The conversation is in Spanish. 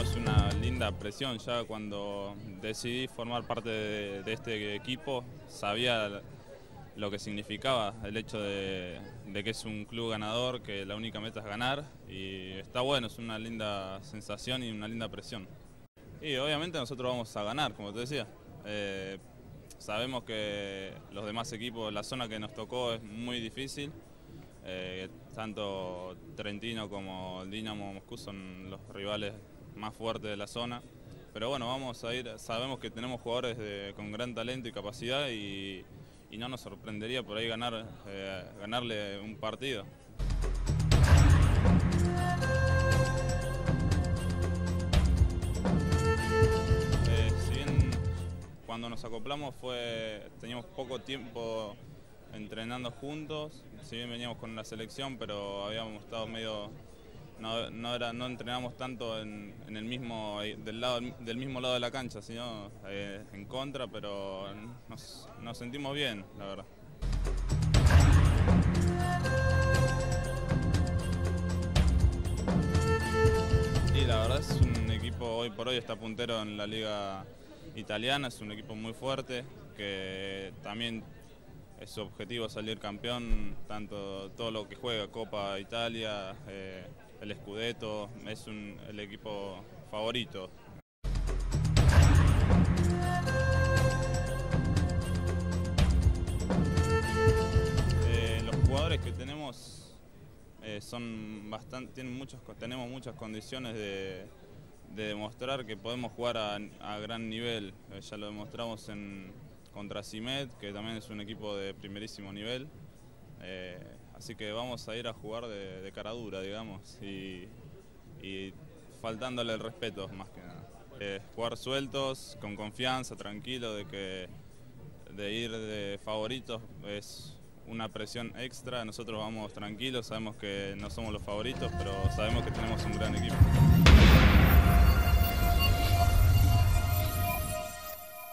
es una linda presión. Ya cuando decidí formar parte de este equipo, sabía lo que significaba el hecho de que es un club ganador, que la única meta es ganar, y está bueno, es una linda sensación y una linda presión. Y obviamente nosotros vamos a ganar, como te decía. Sabemos que los demás equipos, la zona que nos tocó es muy difícil. Tanto Trentino como el Dinamo Moscú son los rivales más fuertes de la zona. Pero bueno, vamos a ir, sabemos que tenemos jugadores con gran talento y capacidad y no nos sorprendería por ahí ganarle un partido. Si bien cuando nos acoplamos teníamos poco tiempo entrenando juntos, si bien veníamos con la selección, pero habíamos estado medio, no entrenamos tanto del mismo lado de la cancha, sino en contra, pero nos sentimos bien, la verdad. Y la verdad es un equipo, hoy por hoy está puntero en la liga italiana, es un equipo muy fuerte, que también es su objetivo salir campeón, tanto todo lo que juega, Copa Italia, el Scudetto, es el equipo favorito. Los jugadores que tenemos tenemos muchas condiciones de demostrar que podemos jugar a gran nivel. Ya lo demostramos contra Cimet, que también es un equipo de primerísimo nivel. Así que vamos a ir a jugar de cara dura, digamos, y faltándole el respeto más que nada. Jugar sueltos, con confianza, tranquilo, de ir de favoritos es una presión extra. Nosotros vamos tranquilos, sabemos que no somos los favoritos, pero sabemos que tenemos un gran equipo.